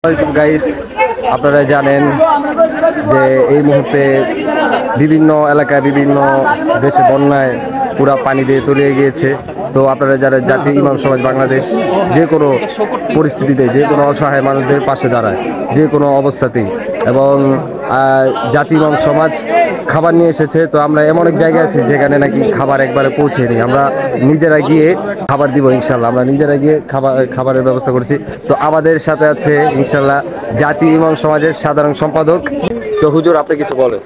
Guys, আপনারা জানেন যে এই মুহূর্তে বিভিন্ন এলাকায় বিভিন্ন দেশে বন্যায় পুরা পানি দিয়ে তলিয়ে গিয়েছে। তো আপনারা যারা জাতীয় ইমাম সমাজ বাংলাদেশ যে কোনো পরিস্থিতিতে যে কোনো অসহায় মানুষদের পাশে দাঁড়ায় যে কোনো অবস্থাতেই, এবং জাতীয় ইমাম সমাজ খাবার নিয়ে এসেছে। তো আমরা এমন এক জায়গায় আছি যেখানে নাকি খাবার একবারে পৌঁছেনি, আমরা নিজেরা গিয়ে খাবার দিব ইনশাল্লাহ। আমরা নিজেরা গিয়ে খাবারের ব্যবস্থা করছি। তো আমাদের সাথে আছে ইনশাল্লাহ জাতীয় ইমাম সমাজের সাধারণ সম্পাদক। তো হুজুর, আপনি কিছু বলেন।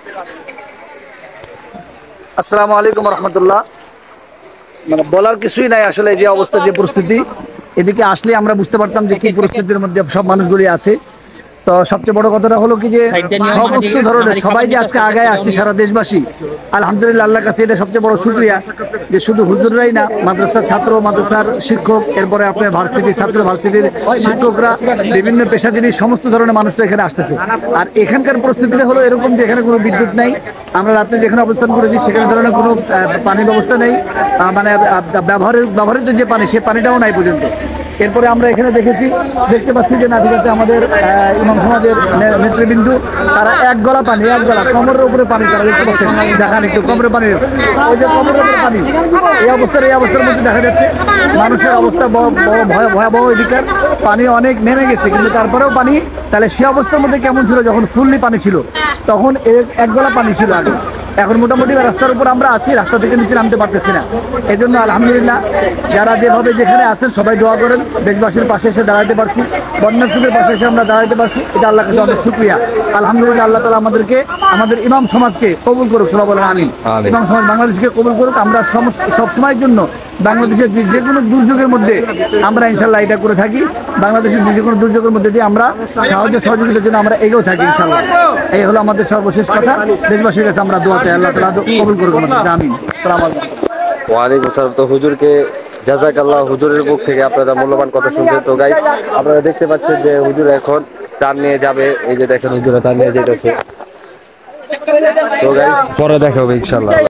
আসসালামু আলাইকুম রহমতুল্লাহ। মানে বলার কিছুই নাই, আসলে যে অবস্থা, যে পরিস্থিতি, এদিকে আসলে আমরা বুঝতে পারতাম যে কি পরিস্থিতির মধ্যে সব মানুষগুলি আছে। তো সবচেয়ে বড় কথাটা হলো কি যে সমস্ত ধরনের সবাই যে আজকে আগায় আসছে, সারা দেশবাসী আলহামদুলিল্লাহ, আল্লাহর কাছে এটা সবচেয়ে বড় শুকরিয়া যে শুধু হুজুররাই না, মাদ্রাসার ছাত্র, মাদ্রাসার শিক্ষক, এরপরে আপনার ভার্সিটি ছাত্র, ভার্সিটির শিক্ষকরা, বিভিন্ন পেশাজীবী সমস্ত ধরনের মানুষরা এখানে আসতেছে। আর এখানকার পরিস্থিতিটা হলো এরকম যে এখানে কোনো বিদ্যুৎ নাই। আমরা রাত্রে যেখানে অবস্থান করেছি সেখানে ধরনের কোনো পানি ব্যবস্থা নেই, মানে ব্যবহৃত যে পানি, সে পানিটাও নাই পর্যন্ত। এরপরে আমরা এখানে দেখতে পাচ্ছি যে না, ঠিক আছে, আমাদের ইমাম সমাজের নেতৃবৃন্দ তারা এক গলা পানি, এক গলা কোমরের উপরে পানি, তারা দেখতে পাচ্ছেন, দেখান একটু কোমরের পানি, ওই যে কোমরের উপরে পানি, এই অবস্থার মধ্যে দেখা যাচ্ছে মানুষের অবস্থা বড় ভয়াবহ। এদিকার পানি অনেক নেমে গেছে, কিন্তু তারপরেও পানি, তাহলে সে অবস্থার মধ্যে কেমন ছিল যখন ফুললি পানি ছিল, তখন এক গলা পানি ছিল আগে। এখন মোটামুটি রাস্তার উপর আমরা আছি, রাস্তা থেকে নিচে নামতে পারতেছি না। এই জন্য আলহামদুলিল্লাহ যারা যেভাবে যেখানে আছেন সবাই দোয়া করেন, দেশবাসীর পাশে এসে দাঁড়াতে পারছি, বন্যার্থীদের পাশে এসে আমরা দাঁড়াতে পারছি, এটা আল্লাহর কাছে অনেক শুকরিয়া। আলহামদুলিল্লাহ, আল্লাহ তাআলা আমাদেরকে, আমাদের ইমাম সমাজকে কবুল করুক, সবাই বলেন আমিন। ইমাম সমাজ বাংলাদেশকে কবুল করুক। আমরা সব সময়ের জন্য বাংলাদেশের যে কোনো দুর্যোগের মধ্যে আমরা ইনশাল্লাহ এটা করে থাকি, বাংলাদেশের যে কোনো দুর্যোগের মধ্যে দিয়ে আমরা সাহায্য সহযোগিতার জন্য আমরা এগিয়েও থাকি ইনশাল্লাহ। এই হলো আমাদের সর্বশেষ কথা। দেশবাসীর কাছে আমরা দোয়া চাই, আল্লাহ তাআলা কবুল করুক আমাদের, আমিন। আসসালামু আলাইকুম। ওয়ালাইকুম আসসালাম। তো হুজুরকে জাযাকাল্লাহ, হুজুরের মুখ থেকে আপনারা মূল্যবান কথা শুনছেন। তো গাইস, আপনারা দেখতে পাচ্ছেন যে হুজুর এখন টান নিয়ে যাবে। এই যে দেখেন, হুজুরে টান নিয়ে যেতেছে। তো গাইস, পরে দেখা হবে ইনশাল্লাহ।